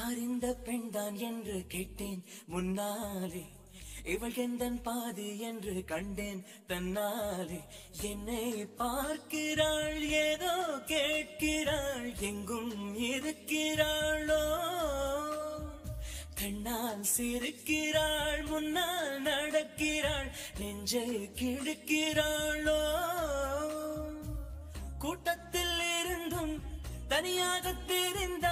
யார் இந்த பெண்தான் என்று கேட்டேன் முன்னாலே, இவள் எந்தன் பாதி என்று கண்டேன் தன்னாலே. என்னை பார்க்கிறாள், ஏதோ கேட்கிறாள், எங்கும் இருக்கிறாளோ. கண்ணால் சிரிக்கிறாள், முன்னால் நடக்கிறாள், நெஞ்சை கிழக்கிறாளோ. கூட்டத்தில் இருந்தும் தனியாக தெரிந்த